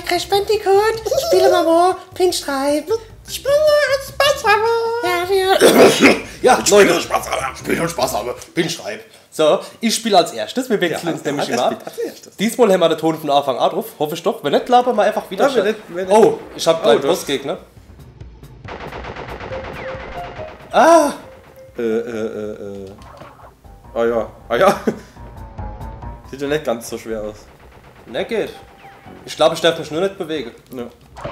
Crash Bandicoot, spiele mal wo, Pinstripe. Spiele Spaß habe. Ja, Leute, Spaß habe. Pinstripe. So, ich spiele als erstes, wir wechseln uns nämlich immer ab. Diesmal haben wir den Ton von Anfang an drauf, hoffe ich doch. Wenn nicht, labern wir einfach wieder. Ja, oh, ich hab gleich Bossgegner. Ah! Ah ja. Sieht ja nicht ganz so schwer aus. Ne, geht. Ich glaube, ich darf mich nur nicht bewegen. Ja.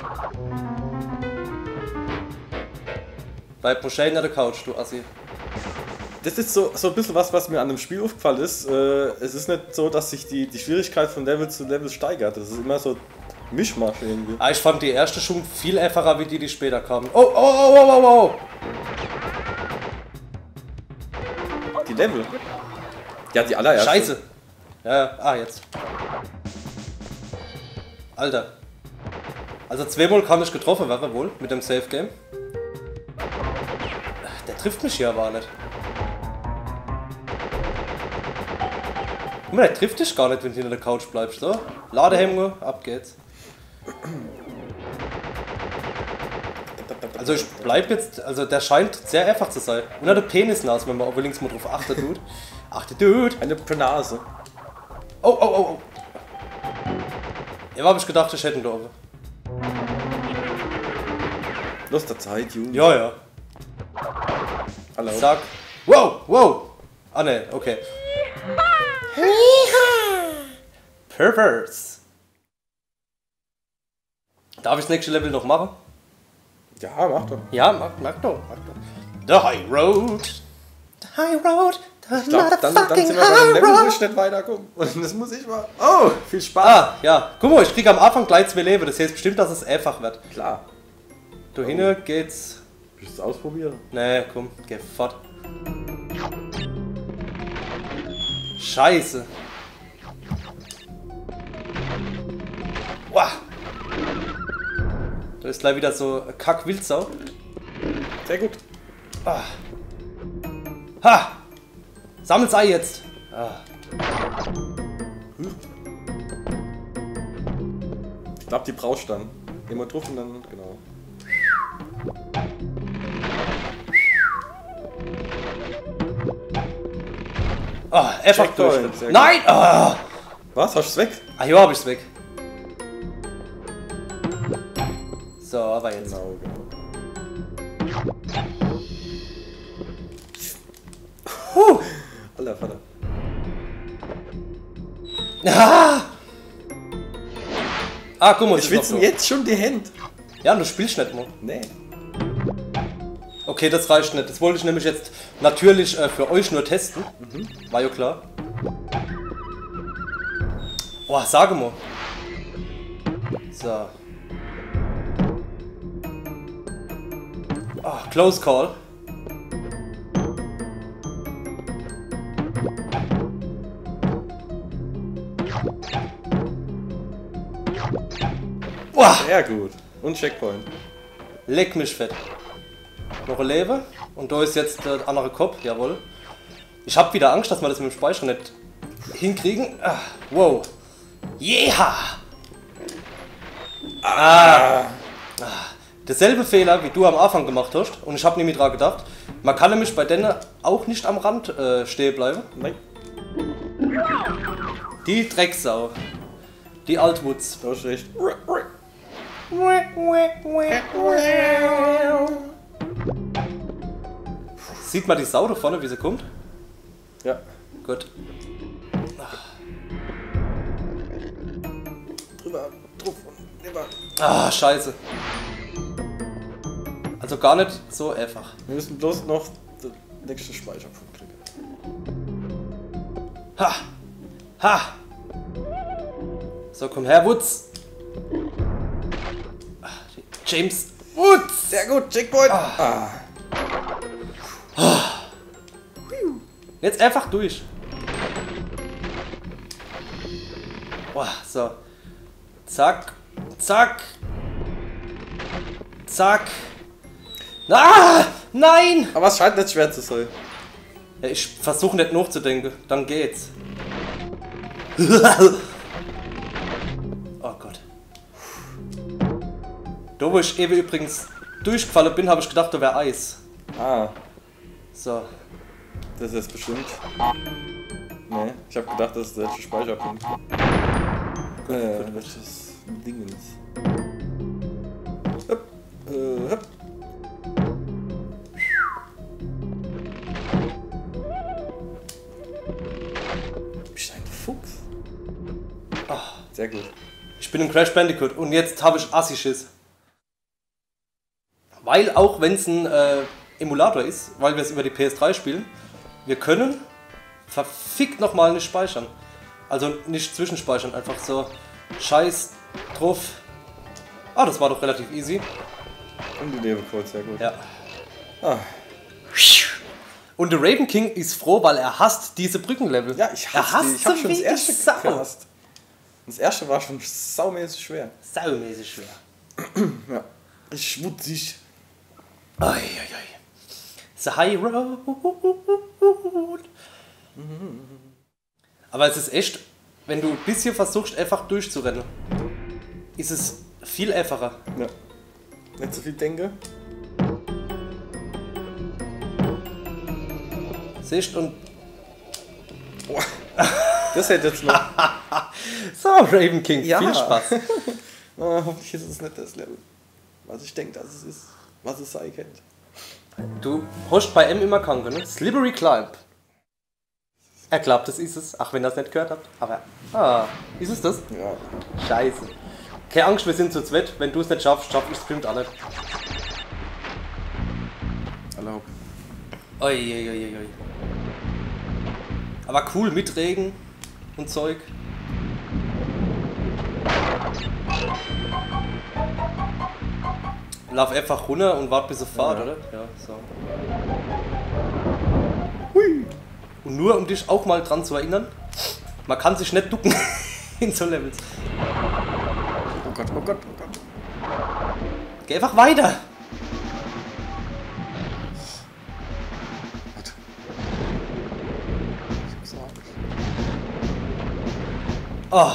Bleib nur schön an der Couch, du Assi. Das ist so ein bisschen was mir an dem Spiel aufgefallen ist. Es ist nicht so, dass sich die Schwierigkeit von Level zu Level steigert. Das ist immer so Mischmasch irgendwie. Ah, ich fand die erste schon viel einfacher, wie die später kamen. Oh. Die Level? Ja, die allererste. Scheiße. Ja, jetzt. Alter. Also zweimal kann ich getroffen werden wohl, mit dem Safe Game. Der trifft mich hier aber nicht. Guck mal, der trifft dich gar nicht, wenn du hinter der Couch bleibst, so. Ladehemmung, ab geht's. Also ich bleib jetzt, also der scheint sehr einfach zu sein. Und der Penisnase, wenn man auch links mal drauf achtet, Dude. Achtet, Dude. Eine Penase. Oh. Ja, hab ich gedacht, ich hätte ihn da oben. Lust der Zeit, Junge. Ja. Hallo. Zack. Wow. Ah ne, okay. Perverse. Darf ich das nächste Level noch machen? Ja, mach doch. Ja, mach doch. The High Road. The High Road. Ich glaub, dann sind wir bei dem Level, wo ich nicht weiterkomme. Und das muss ich mal. Oh, viel Spaß. Ah, ja. Guck mal, ich krieg am Anfang gleich 2 Leben. Das heißt bestimmt, dass es einfach wird. Klar. Da hinten geht's. Willst du es ausprobieren? Nee, komm, geh fort. Scheiße. Wow. Da ist gleich wieder so Kack-Wildsau. Sehr gut. Ah. Ha! Sammelt's Ei jetzt. Ah. Ich glaube, die brauchst du dann. Immer drauf und dann, genau. Ah, einfach durch. Nein! Ah. Was? Hast du es weg? Ah, ja, hab ich's weg. So, aber jetzt. Genau. Alter Vater. Ah, guck mal, ich schwitzen jetzt schon die Hände. Ja, du spielst nicht mal. Nee. Okay, das reicht nicht. Das wollte ich nämlich jetzt natürlich für euch nur testen. War ja klar. Boah, sage mal. So. Ah, close call. Boah. Sehr gut. Und Checkpoint. Leck mich fett. Noch ein Leben. Und da ist jetzt der andere Kopf. Jawohl. Ich hab wieder Angst, dass wir das mit dem Speicher nicht hinkriegen. Ah, wow. Yeah! Derselbe Fehler, wie du am Anfang gemacht hast. Und ich habe nämlich dran gedacht, man kann nämlich bei denen auch nicht am Rand stehen bleiben. Nein. Die Drecksau. Die Altwutz. Du hast recht. Sieht man die Sau da vorne, wie sie kommt? Ja. Gut. Drüber, drauf und drüber. Ah, scheiße. Also gar nicht so einfach. Wir müssen bloß noch den nächsten Speicherpunkt kriegen. Ha! Ha! So, komm her, Woods! James Woods! Sehr gut, Checkpoint! Jetzt einfach durch. Boah, so. Zack. Zack. Zack. Ah! Nein! Aber es scheint nicht schwer zu sein. Ja, ich versuche nicht nachzudenken. Dann geht's. Oh Gott. Da wo ich eben übrigens durchgefallen bin, habe ich gedacht, da wäre Eis. Ah. So. Das ist bestimmt. Ne, ich habe gedacht, das ist der letzte Speicherpunkt. Welches Dingens. Hopp. Hopp. Bist du ein Fuchs? Ach, sehr gut. Ich bin im Crash Bandicoot und jetzt habe ich Assi-Schiss. Weil auch wenn es ein Emulator ist, weil wir es über die PS3 spielen, wir können verfickt nochmal nicht speichern. Also nicht zwischenspeichern, einfach so scheiß drauf. Ah, das war doch relativ easy. Und die Nebenquote, sehr gut. Ja. Ah. Und der Raven King ist froh, weil er hasst diese Brückenlevel. Ja, ich hasse die. Ich hab schon das erste gehasst. Das erste war schon saumäßig schwer. Saumäßig schwer. Ja. Ich schmutzig. Ai. The High Road. Aber es ist echt, wenn du ein bisschen versuchst, einfach durchzurennen, ist es viel einfacher. Ja. Nicht so viel denke. Siehst und. Boah. Das hätte jetzt noch. So, Raven King, ja. Viel Spaß. Hoffentlich ist es nicht das Level, was ich denke, dass es ist, was es sein könnte. Du hast bei M immer Kanke, ne? Slippery Climb. Er glaubt, das ist es. Ach, wenn ihr das nicht gehört habt. Aber, ist es das? Ja. Scheiße. Keine Angst, wir sind zu zweit. Wenn du es nicht schaffst, schaff ich es bestimmt auch nicht. Erlaub. Oi. Aber cool, mit Regen und Zeug. Lauf einfach runter und wart bis er fahrt, oder? Ja, so. Hui. Und nur um dich auch mal dran zu erinnern, man kann sich nicht ducken in so Levels. Oh Gott. Geh einfach weiter! Warte. Ich hab's noch nicht. Oh!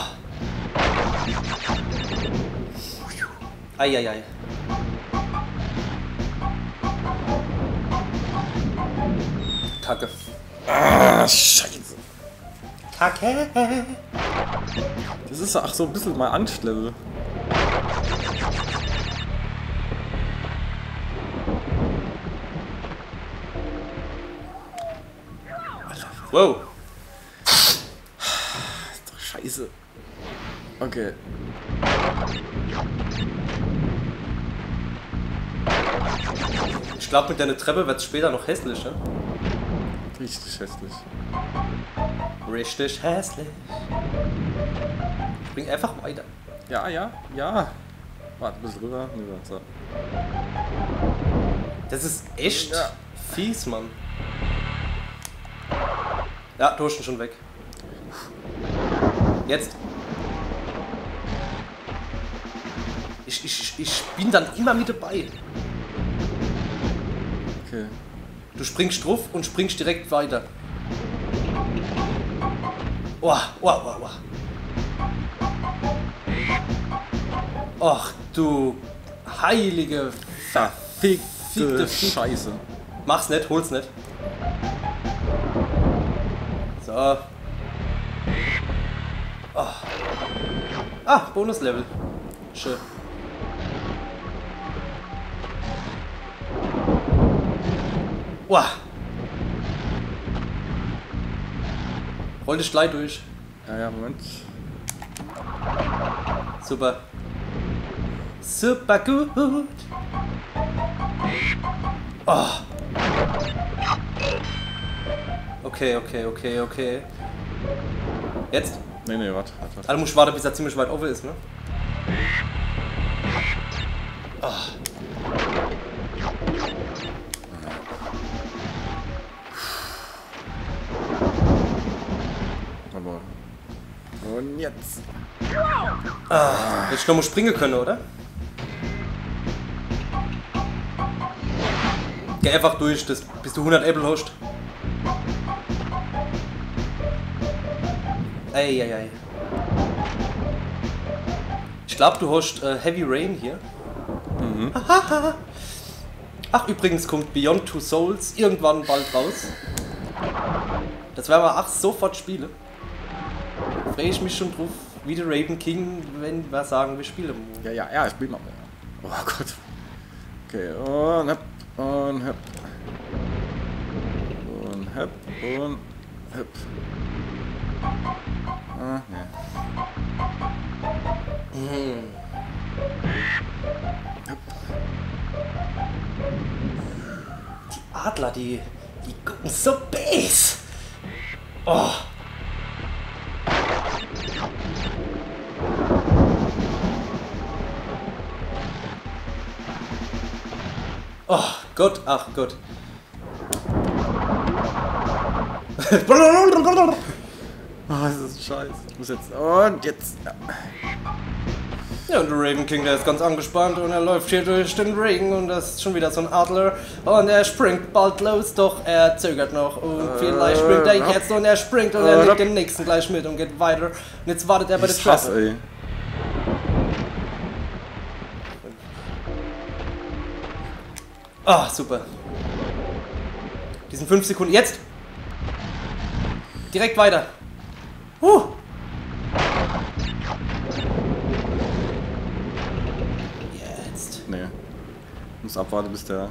Eieiei. Kacke. Ah, Scheiße. Kacke. Das ist ach so ein bisschen mein Angstlevel. Wow. Ist doch scheiße. Okay. Ich glaube, mit deiner Treppe wird es später noch hässlich, ne? Richtig hässlich. Richtig hässlich. Spring einfach weiter. Ja. Warte, ein bisschen rüber. So. Das ist echt fies, Mann. Ja, du hast ihn schon weg. Jetzt. Ich bin dann immer mit dabei. Okay. Du springst drauf und springst direkt weiter. Oh. Ach du heilige verfickte Scheiße. Mach's nicht, hol's nicht. So. Oh. Ah, Bonuslevel. Schön. Wow. Roll dich gleich durch. Ja, Moment. Super. Super gut. Oh. Okay. Jetzt? Nee, warte. Also musst warten, bis er ziemlich weit offen ist, ne? Oh. Aber. Und jetzt. Hätte ich noch mal springen können, oder? Geh einfach durch, bis du 100 Äpfel hast. Eieiei. Ich glaube, du hast Heavy Rain hier. Ach, übrigens kommt Beyond Two Souls irgendwann bald raus. Das werden wir sofort spielen. Freue ich mich schon drauf, wie der Raven King, wenn wir sagen, wir spielen. Ja, ich spiele mal. Oh Gott. Okay, und hüpp, und hüpp. Und hüpp, und hüpp. Ah, ne. Die Adler, die gucken so base. Oh. Oh Gott, ach Gott. Ah, das ist scheiße. Ich muss jetzt. Und jetzt. Ja, und der Raven King, der ist ganz angespannt und er läuft hier durch den Ring und das ist schon wieder so ein Adler und er springt bald los, doch er zögert noch und vielleicht springt er jetzt und er springt und er nimmt den nächsten gleich mit und geht weiter und jetzt wartet er bei der Trappe. Ah, super. Die sind 5 Sekunden. Jetzt! Direkt weiter. Jetzt. Nee. Muss abwarten, bis der.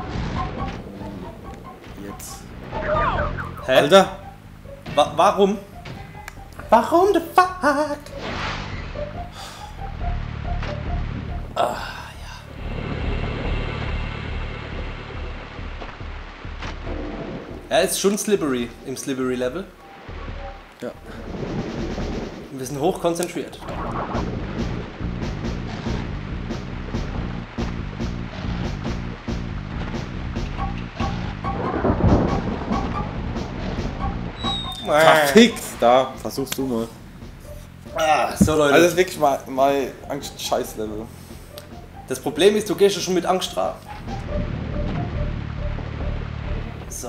Jetzt. Hä? Alter! Warum? Warum the fuck? Ah, ja. Er ist schon slippery im Slippery Level. Ja. Wir sind hoch konzentriert. Verfickt! Da, versuchst du mal. So Leute. Also das ist wirklich mal Angst-Scheiß-Level. Das Problem ist, du gehst ja schon mit Angst dran. So.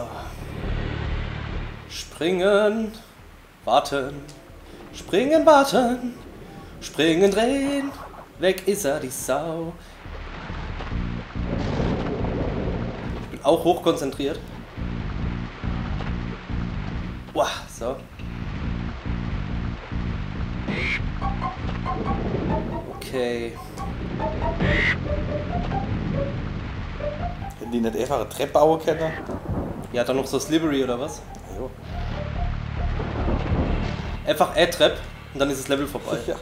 Springen, warten. Springen, warten. Springen, drehen. Weg ist er, die Sau. Ich bin auch hoch konzentriert. Wow, so. Okay. Wenn die nicht einfach eine Treppe bauen können? Ja, dann noch so Slippery oder was? Jo. Einfach A-Trap und dann ist das Level vorbei. Ja.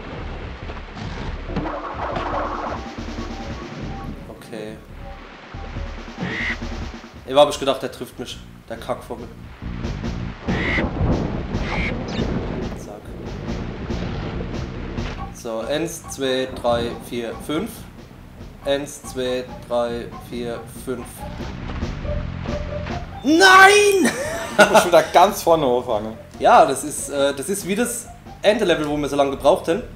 Okay. Eben habe ich gedacht, der trifft mich. Der Kackvogel. Zack. So, 1, 2, 3, 4, 5. 1, 2, 3, 4, 5. Nein! Ich muss schon wieder ganz vorne hochfangen. Ja, das ist wie das Endlevel, wo wir so lange gebraucht haben.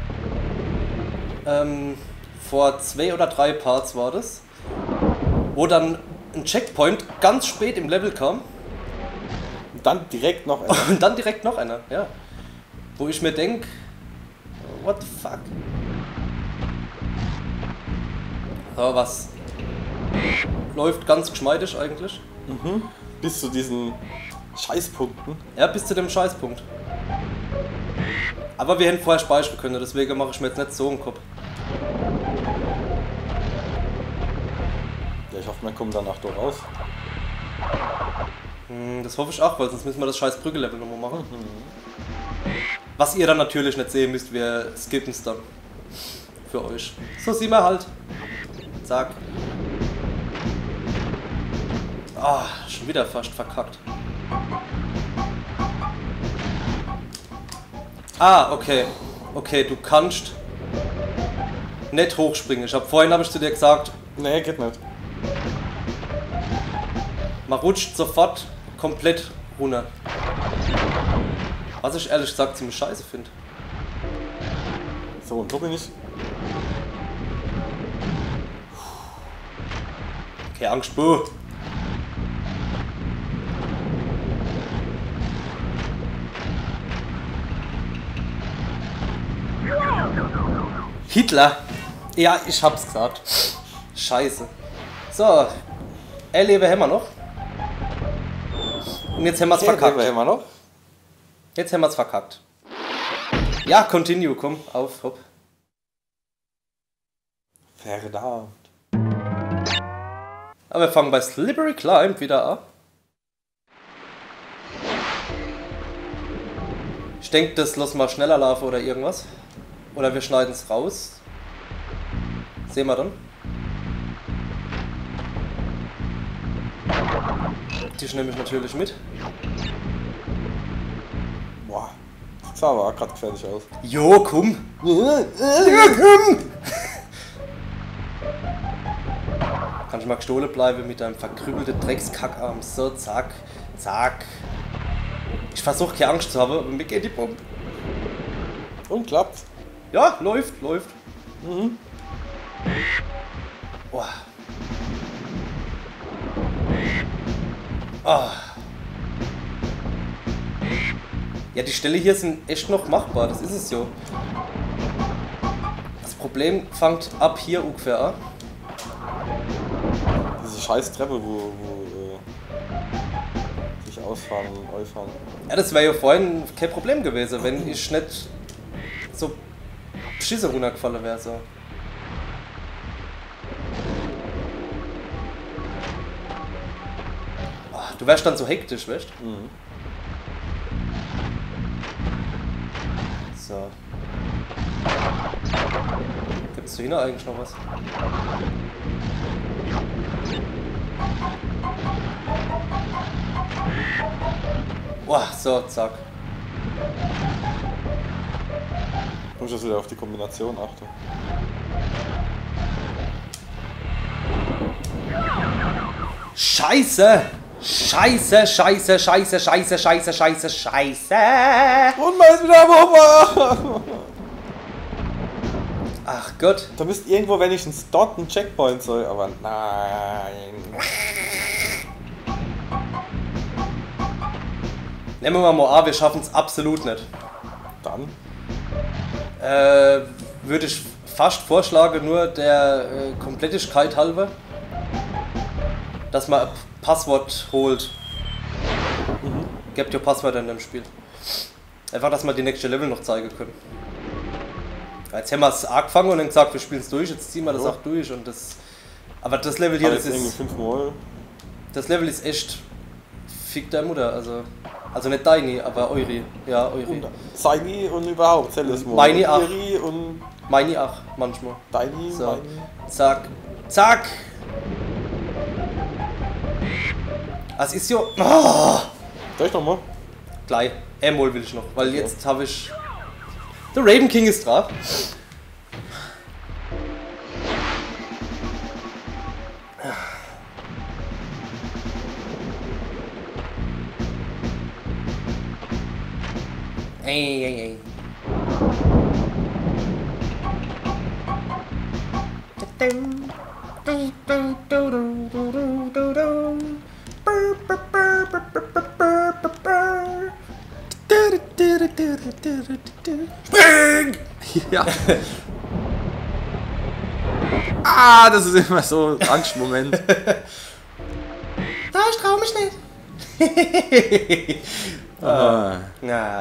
Vor 2 oder 3 Parts war das. Wo dann ein Checkpoint ganz spät im Level kam. Und dann direkt noch einer. Und dann direkt noch einer, ja. Wo ich mir denke, what the fuck? So, was läuft ganz geschmeidig eigentlich. Mhm. Bis zu diesen Scheißpunkten. Ja, bis zu dem Scheißpunkt. Aber wir hätten vorher speichern können, deswegen mache ich mir jetzt nicht so einen Kopf. Ja, ich hoffe, wir kommen danach doch raus. Das hoffe ich auch, weil sonst müssen wir das scheiß Brücke-Level nochmal machen. Was ihr dann natürlich nicht sehen müsst, wir skippen es dann. Für euch. So sehen wir halt. Zack. Ah, schon wieder fast verkackt. Ah, okay. Okay, du kannst nicht hochspringen. Vorhin habe ich zu dir gesagt, Nee, geht nicht. man rutscht sofort komplett runter. Was ich ehrlich gesagt ziemlich scheiße finde. So, und so bin ich. Okay, Angst, buh. Hitler. Ja, ich hab's gesagt. Scheiße. So. Leben haben wir noch. Und jetzt haben wir's verkackt. Leben wir noch. Jetzt haben wir's verkackt. Ja, continue, komm, auf, hopp. Verdammt. Aber wir fangen bei Slippery Climb wieder an. Ich denke, das lassen wir schneller laufen oder irgendwas. Oder wir schneiden es raus. Sehen wir dann. Die nehme ich natürlich mit. Boah, das sah aber gerade gefährlich aus. Jo, komm! Ja, komm! Kann ich mal gestohlen bleiben mit einem verkrübelten Dreckskackarm. So, zack, zack. Ich versuche keine Angst zu haben, aber mir geht die Pumpe. Und klappt. Ja, läuft, läuft. Mhm. Oh. Oh. Ja, die Stelle hier sind echt noch machbar, das ist es so. Das Problem fängt ab hier ungefähr an. Diese scheiß Treppe, wo sich ausfahren. Ja, das wäre ja vorhin kein Problem gewesen, wenn ich nicht so beschissen runtergefallen wäre. So. Oh, du wärst dann so hektisch, weißt du? Mhm. So. Gibt's da hinten eigentlich noch was? Boah, so, zack. Ich muss jetzt wieder auf die Kombination achten. Scheiße! Scheiße, scheiße, scheiße, scheiße, scheiße, scheiße, scheiße! Und mal ist wieder am Ober! Ach Gott. Da müsste irgendwo wenigstens dort ein Checkpoint sein, aber nein. Nehmen wir mal an, wir schaffen es absolut nicht. Dann? Würde ich fast vorschlagen, nur der Komplettigkeit halber, dass man ein Passwort holt. Gebt ja Passwörter in dem Spiel. Einfach, dass wir die nächste Level noch zeigen können. Jetzt haben wir es angefangen und dann gesagt, wir spielen es durch, jetzt ziehen wir das auch durch und das. Aber das Level hier, das ist. Das Level ist echt. Fick der Mutter, also nicht deine, aber eure. Ja, eure. Seine und überhaupt, zähl mal. Meine auch. Und meine auch, manchmal. Deine, so. meine. Zack. Zack! Es ist ja. Oh. Soll ich nochmal? Gleich. Einmal will ich noch, weil jetzt habe ich. Der Raven King ist dran. Ey, ey, ey. Spring! Ja. Ah, das ist immer so ein Angstmoment. Ich trau mich nicht. Ah. Na.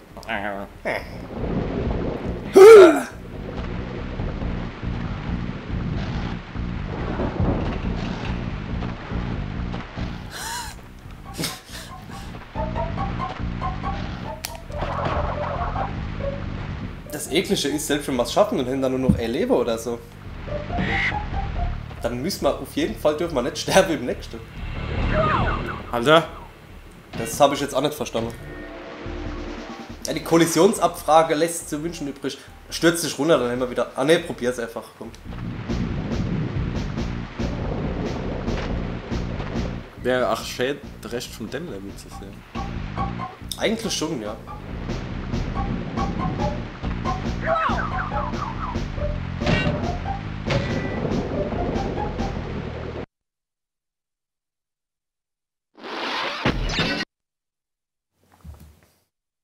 Das Eklige ist, selbst wenn wir es schaffen und dann nur noch erleben oder so, dann müssen wir auf jeden Fall, dürfen wir nicht sterben im nächsten. Alter. Das habe ich jetzt auch nicht verstanden. Ja, die Kollisionsabfrage lässt zu wünschen übrig. Stürzt dich runter, dann immer wieder. Ah ne, probier's einfach. Komm. Wäre ach schön, der Rest von dem Level zu sehen. Eigentlich schon, ja.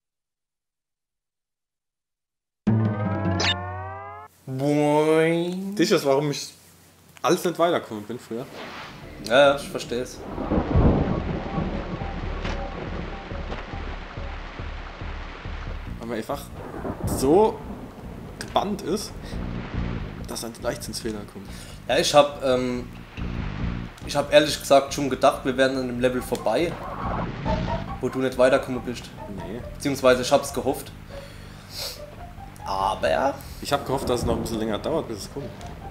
Boing. Das ist, warum ich alles nicht weitergekommen bin früher. Ja, ich verstehe es. Weil man einfach so gebannt ist, dass dann Leichtsinnsfehler kommen. Ja, ich hab ehrlich gesagt schon gedacht, wir wären an dem Level vorbei, wo du nicht weitergekommen bist. Nee. Beziehungsweise ich hab's gehofft. Aber... Ich habe gehofft, dass es noch ein bisschen länger dauert, bis es kommt.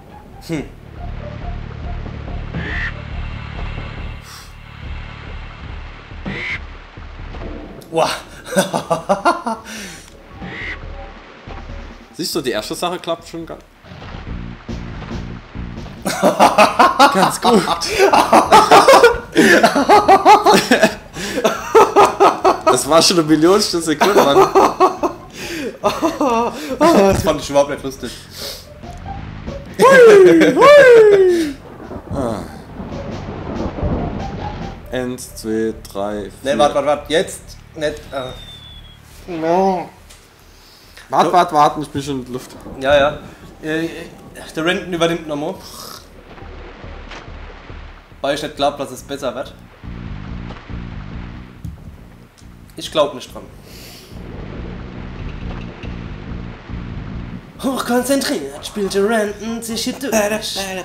Wow. Siehst du, die erste Sache klappt schon ganz gut. Das war schon eine Millionstel Sekunde, Mann. Das fand ich überhaupt nicht lustig. Eins, zwei, drei, vier. Ne, warte, jetzt nicht. No. Warte, ich bin schon in der Luft. Ja. Der Renton übernimmt nochmal. Weil ich nicht glaube, dass es besser wird. Ich glaube nicht dran. Hochkonzentriert spielte Renton sich hier durch. Er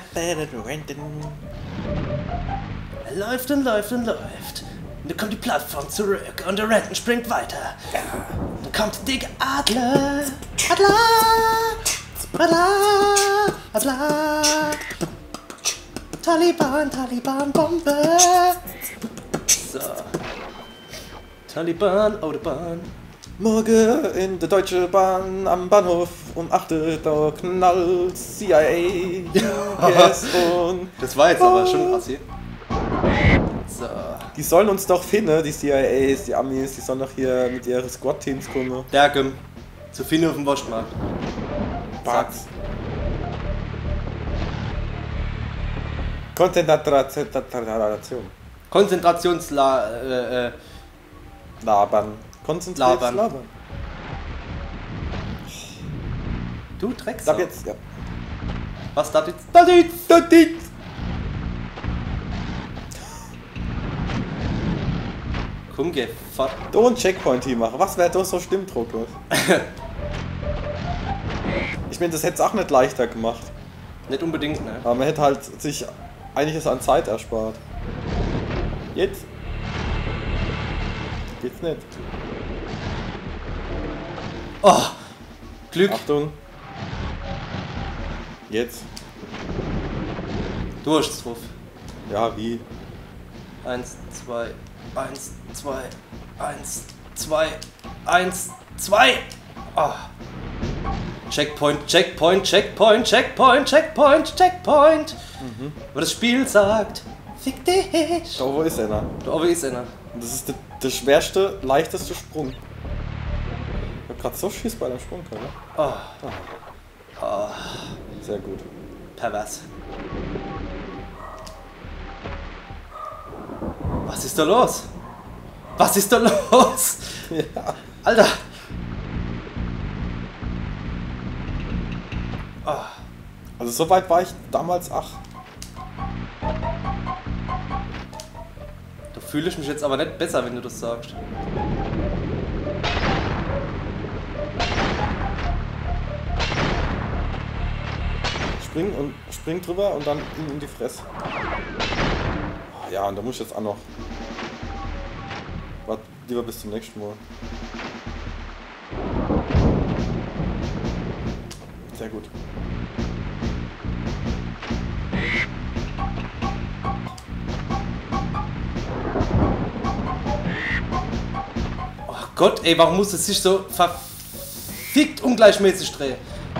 läuft und läuft und läuft. Und dann kommt die Plattform zurück und der Renton springt weiter. Dann kommt der dicke Adler. Adler. Taliban, Bombe. So. Taliban, Autobahn. Morgen in der Deutsche Bahn am Bahnhof um 8 Uhr, da knallt CIA. Yes, und das war jetzt aber schon krass hier. So. Die sollen uns doch finden, die CIAs, die Amis, die sollen doch hier mit ihren Squad-Teams kommen. Dergem. Zu finden auf dem Waschmarkt. Sag's. Konzentration. Labern. Konzentriert labern. Du Drecksau. Sag jetzt, ja. Was da jetzt? Da jetzt. Komm, geh fort. Da ein Checkpoint hier machen. Was wäre doch so stimmdrucklos? Ich meine, das hätte es auch nicht leichter gemacht. Nicht unbedingt, ne? Aber man hätte halt sich einiges an Zeit erspart. Jetzt geht's nicht. Oh! Glück! Achtung! Jetzt! Du hast es drauf. Ja, wie? 1, 2, 1, 2, 1, 2, 1, 2! Oh. Checkpoint. Aber das Spiel sagt, fick dich! Da oben ist einer. Da oben ist einer. Und das ist der schwerste, leichteste Sprung. Ich hab grad so Schiss bei dem Sprung, oder? Oh. Sehr gut. Pervers. Was ist da los? Ja. Alter! Also so weit war ich damals, ach. Da fühle ich mich jetzt aber nicht besser, wenn du das sagst. Spring drüber und dann ihm in die Fresse. Ja, und da muss ich jetzt auch noch. Warte, lieber bis zum nächsten Mal. Sehr gut. Oh Gott, ey, warum muss es sich so verfickt ungleichmäßig drehen?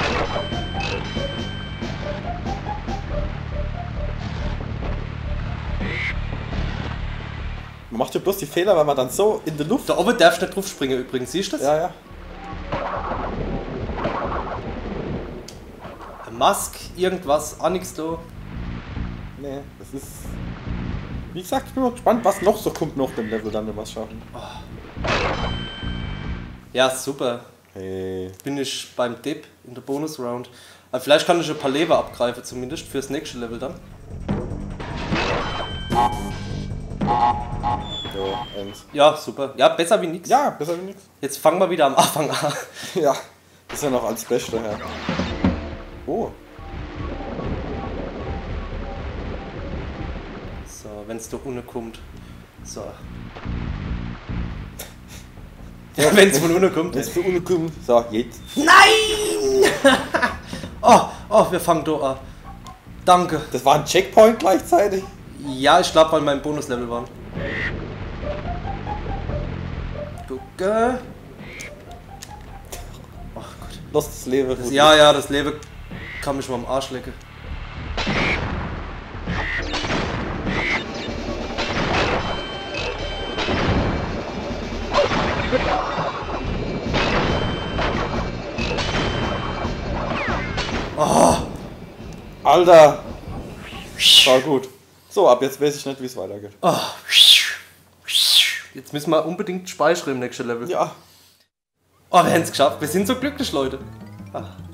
Man macht ja bloß die Fehler, weil man dann so in der Luft... Da oben darfst du nicht drauf springen übrigens, siehst du das? Ja, ja. Mask, irgendwas, auch nichts da. Nee, das ist... Wie gesagt, ich bin mal gespannt, was noch so kommt noch dem Level dann, wenn wir es schaffen. Ja, super. Hey. Bin ich beim Dip in der Bonus-Round. Aber vielleicht kann ich ein paar Leber abgreifen, zumindest fürs nächste Level dann. Ja, eins. Ja, super. Ja, besser wie nix. Ja, besser wie nix. Jetzt fangen wir wieder am Anfang an. Ja, das ist ja noch als Beste, ja. Oh. So, wenn es da unten kommt. So. Ja, wenn es von unten kommt. Wenn es von unten kommt, so, jetzt. Nein! oh, wir fangen da an. Danke. Das war ein Checkpoint gleichzeitig. Ja, ich glaube, weil mein Bonuslevel waren. Gucke. Ach Gott. Lass das Leben. Ja, das Leben kann mich mal am Arsch lecken. Oh. Alter. War gut. So, ab jetzt weiß ich nicht, wie es weitergeht. Oh. Jetzt müssen wir unbedingt speichern im nächsten Level. Ja. Oh, wir haben es geschafft. Wir sind so glücklich, Leute. Ach.